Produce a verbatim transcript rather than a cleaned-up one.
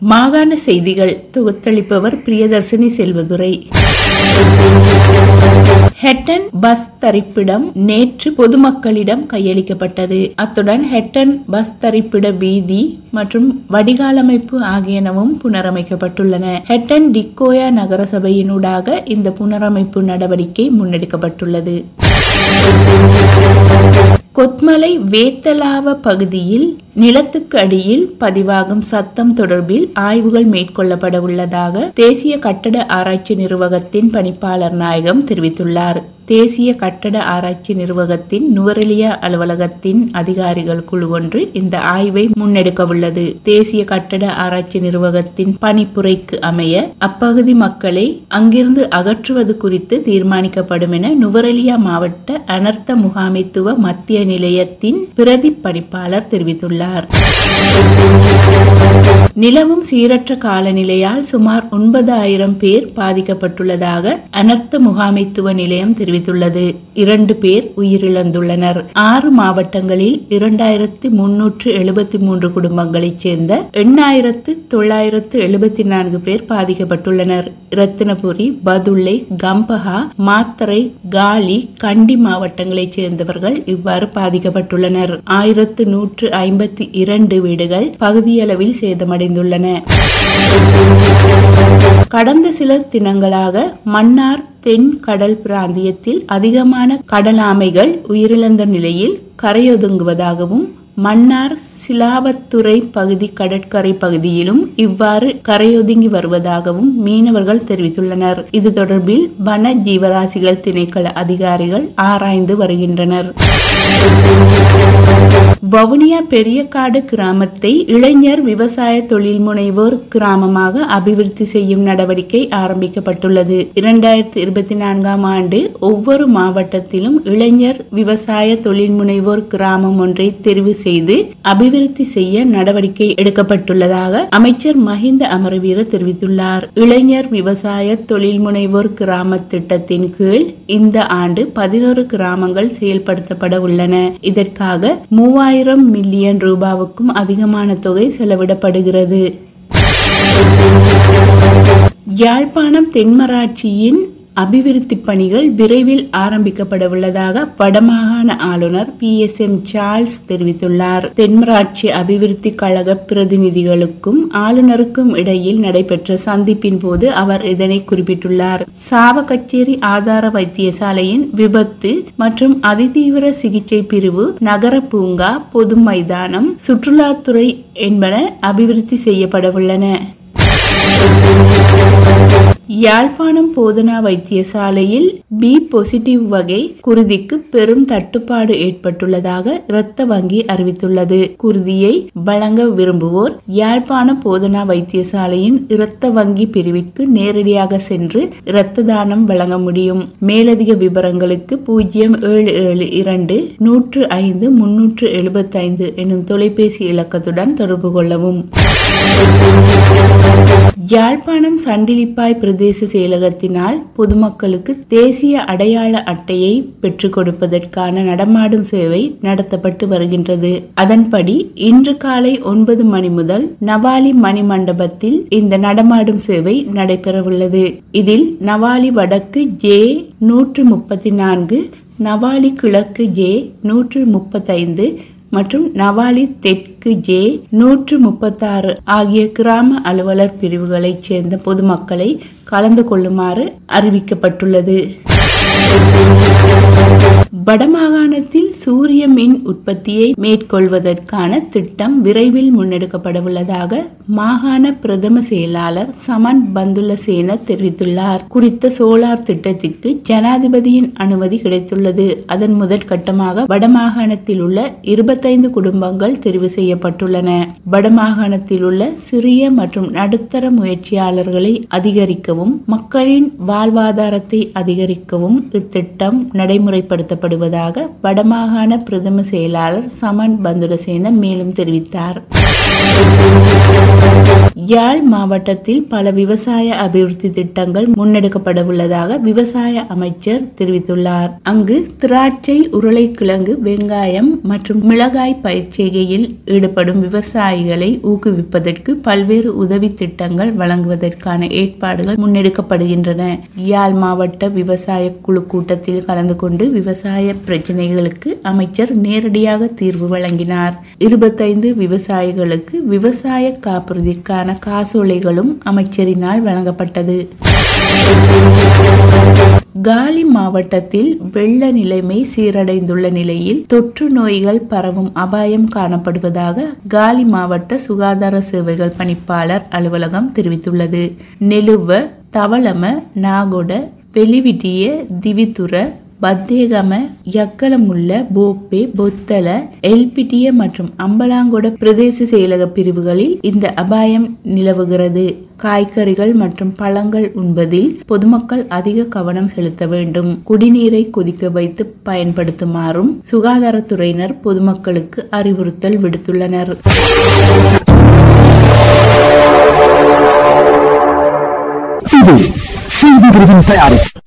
மாகாண செய்திகள் தொகுத்தளிப்பவர் பிரியதர்சினி செல்வதுரை. ஹெட்டன் பஸ் தரிப்பிடம் நேற்று பொதுமக்களிடம் கையளிக்கப்பட்டது. அத்துடன் ஹெட்டன் பஸ் தரிப்பிட வீதி மற்றும் வடிகாலமைப்பு ஆகியனவும் புனரமைக்கப்பட்டுள்ளன. ஹெட்டன் டிக்கோயா நகரசபையினூடாக இந்த புனரமைப்பு நடவடிக்கை முன்னெடுக்கப்பட்டுள்ளது. கொத்மலை வேத்தலாவ பகுதியில் நிலத்துக்கு அடியில் பதிவாகும் சத்தம் தொடர்பில் ஆய்வுகள் மேற்கொள்ளப்பட உள்ளதாக தேசிய கட்டட ஆராய்ச்சி நிறுவகத்தின் பணிப்பாளர் நாயகம் தெரிவித்துள்ளார். தேசிய கட்டட ஆராய்ச்சி நிறுவகத்தின் நுவரெலியா அலுவலகத்தின் அதிகாரிகள் குழு ஒன்று இந்த ஆய்வை முன்னெடுக்க உள்ளது. தேசிய கட்டட ஆராய்ச்சி நிறுவகத்தின் பணிப்புரைக்கு அமைய அப்பகுதி மக்களை அங்கிருந்து அகற்றுவது குறித்து தீர்மானிக்கப்படும் என நுவரெலியா மாவட்ட அனர்த்த முகாமைத்துவ மத்திய நிலையத்தின் பிரதி பணிப்பாளர் தெரிவித்துள்ளார். நிலவும் சீரற்ற காலநிலையால் சுமார் ஒன்பதாயிரம் பேர் பாதிக்கப்பட்டுள்ளதாக அனர்த்த முகாமைத்துவ நிலையம் தெரிவித்துள்ளது. இரண்டு பேர் உயிரிழந்துள்ளனர். ஆறு மாவட்டங்களில் இரண்டாயிரத்தி முன்னூற்று எழுபத்தி மூன்று குடும்பங்களைச் சேர்ந்த எண்ணாயிரத்து தொள்ளாயிரத்து எழுபத்தி நான்கு பேர் பாதிக்கப்பட்டுள்ளனர். ரத்தினபுரி, பதுளை, கம்பஹா, மாத்தறை, காலி, கண்டி மாவட்டங்களைச் சேர்ந்தவர்கள் இவ்வாறு பாதிக்கப்பட்டுள்ளனர். ஆயிரத்து நூற்று ஐம்பத்தி இரண்டு வீடுகள் பகுதியளவில் சேதமடைந்துள்ளன. கடந்த சில தினங்களாக மன்னார் தென் கடல் பிராந்தியத்தில் அதிகமான கடலாமைகள் உயிரிழந்த நிலையில் கரையொதுங்குவதாகவும் மன்னார் சிலாவத்துறை பகுதி கடற்கரை பகுதியிலும் இவ்வாறு கரையொதுங்கி வருவதாகவும் மீனவர்கள் தெரிவித்துள்ளனர். இது தொடர்பில் வன ஜீவராசிகள் திணைக்கள அதிகாரிகள் ஆராய்ந்து வருகின்றனர். வவுனியா பெரியகாடு கிராமத்தை இளைஞர் விவசாய தொழில் முனைவோர் கிராமமாக அபிவிருத்தி செய்யும் நடவடிக்கை ஆரம்பிக்கப்பட்டுள்ளது. இரண்டாயிரத்தி இருபத்தி நான்காம் ஆண்டு ஒவ்வொரு மாவட்டத்திலும் இளைஞர் விவசாய தொழில் முனைவோர் கிராமம் ஒன்றை தெரிவு செய்து அபிவிருத்தி செய்ய நடவடிக்கை எடுக்கப்பட்டுள்ளதாக அமைச்சர் மஹிந்த அமரவீர தெரிவித்துள்ளார். இளைஞர் விவசாய தொழில் முனைவோர் கிராம திட்டத்தின் கீழ் இந்த ஆண்டு பதினோரு கிராமங்கள் செயல்படுத்தப்பட உள்ளன. இதற்காக மூவாயிரம் மில்லியன் ரூபாவுக்கும் அதிகமான தொகை செலவிடப்படுகிறது. யாழ்ப்பாணம் தென்மராட்சியின் அபிவிருத்தி பணிகள் விரைவில் ஆரம்பிக்கப்பட உள்ளதாக வடமாகாண ஆளுநர் பி எஸ் எம் சார்ல்ஸ் தெரிவித்துள்ளார். தென்மராட்சி அபிவிருத்தி கழக பிரதிநிதிகளுக்கும் ஆளுநருக்கும் இடையில் நடைபெற்ற சந்திப்பின் போது அவர் இதனை குறிப்பிட்டுள்ளார். சாவகச்சேரி ஆதார வைத்தியசாலையின் விபத்து மற்றும் அதிதீவிர சிகிச்சை பிரிவு, நகர பூங்கா, பொது மைதானம், சுற்றுலாத்துறை என்பன அபிவிருத்தி செய்யப்பட உள்ளன. யாழ்ப்பாணம் போதனா வைத்தியசாலையில் பி பாசிட்டிவ் வகை குருதிக்கு பெரும் தட்டுப்பாடு ஏற்பட்டுள்ளதாக இரத்த வங்கி அறிவித்துள்ளது. குருதியை வழங்க விரும்புவோர் யாழ்ப்பாணம் போதனா வைத்தியசாலையின் இரத்த வங்கி பிரிவிற்கு நேரடியாக சென்று இரத்த தானம் வழங்க முடியும். மேலதிக விவரங்களுக்கு பூஜ்ஜியம் ஏழு ஏழு இரண்டு நூற்று ஐந்து முன்னூற்று எழுபத்தி ஐந்து எனும் தொலைபேசி இலக்கத்துடன் தொடர்பு கொள்ளவும். யாழ்ப்பாணம் சண்டிலிப்பாய் பிரதேச செயலகத்தினால் பொதுமக்களுக்கு தேசிய அடையாள அட்டையை பெற்றுக் கொடுப்பதற்கான நடமாடும் சேவை நடத்தப்பட்டு வருகின்றது. அதன்படி இன்று காலை ஒன்பது மணி முதல் நவாலி மணி மண்டபத்தில் இந்த நடமாடும் சேவை நடைபெறவுள்ளது. இதில் நவாலி வடக்கு ஜே நூற்று முப்பத்தி நான்கு, நவாலி கிழக்கு ஜே நூற்று முப்பத்தி ஐந்து மற்றும் நவாலி தெற்கு ஜே நூற்று முப்பத்தி ஆறு ஆகிய கிராம அலுவலர் பிரிவுகளைச் சேர்ந்த பொதுமக்களை கலந்து கொள்ளுமாறு அறிவிக்கப்பட்டுள்ளது. வடமாகாணத்தில் சூரிய மின் உற்பத்தியை மேற்கொள்வதற்கான திட்டம் விரைவில் முன்னெடுக்கப்பட உள்ளதாக மாகாண பிரதம செயலாளர் சமன் பந்துலசேன தெரிவித்துள்ளார். குறித்த சோலார் திட்டத்திற்கு ஜனாதிபதியின் அனுமதி கிடைத்துள்ளது. அதன் முதல் கட்டமாக வடமாகாணத்தில் உள்ள இருபத்தைந்து குடும்பங்கள் தெரிவு செய்யப்பட்டுள்ளன. வடமாகாணத்தில் உள்ள சிறிய மற்றும் நடுத்தர முயற்சியாளர்களை அதிகரிக்கவும் மக்களின் வாழ்வாதாரத்தை அதிகரிக்கவும் இத்திட்டம் நடைமுறைப்படுத்த நடத்தப்படுவதாக வடமாகாண பிரதம செயலாளர் சமன் பந்துலசேன மேலும் தெரிவித்தார். யாழ் மாவட்டத்தில் பல விவசாய அபிவிருத்தி திட்டங்கள் முன்னெடுக்கப்பட உள்ளதாக விவசாய அமைச்சர் தெரிவித்துள்ளார். அங்கு திராட்சை, உருளைக்கிழங்கு, வெங்காயம் மற்றும் மிளகாய் பயிர்ச்செய்கையில் ஈடுபடும் விவசாயிகளை ஊக்குவிப்பதற்கு பல்வேறு உதவி திட்டங்கள் வழங்குவதற்கான ஏற்பாடுகள் முன்னெடுக்கப்படுகின்றன. யாழ் மாவட்ட விவசாய குழு கூட்டத்தில் கலந்து கொண்டு விவசாய பிரச்சினைகளுக்கு அமைச்சர் நேரடியாக தீர்வு வழங்கினார். இருபத்தைந்து விவசாயிகளுக்கு விவசாய காப்புறுதிக்கான காசோலைகளும் அமைச்சரினால் வழங்கப்பட்டது. காலி மாவட்டத்தில் வெள்ள நிலைமை சீரடைந்துள்ள நிலையில் தொற்று நோய்கள் பரவும் அபாயம் காணப்படுவதாக காலி மாவட்ட சுகாதார சேவைகள் பணிப்பாளர் அலுவலகம் தெரிவித்துள்ளது. நெலுவ, தவளம, நாகொட, வெளிவிட்டிய, திவித்துற, பத்தேகம, யக்கலமுள்ள, போப்பே, பொத்தல, எல்பிட்டிய மற்றும் அம்பலாங்கொட பிரதேச செயலக பிரிவுகளில் இந்த அபாயம் நிலவுகிறது. காய்கறிகள் மற்றும் பழங்கள் உண்பதில் பொதுமக்கள் அதிக கவனம் செலுத்த வேண்டும். குடிநீரை கொதிக்க வைத்து பயன்படுத்துமாறும் சுகாதாரத்துறையினர் பொதுமக்களுக்கு அறிவுறுத்தல் விடுத்துள்ளனர். இது செய்திகளின் தயாரிப்பு.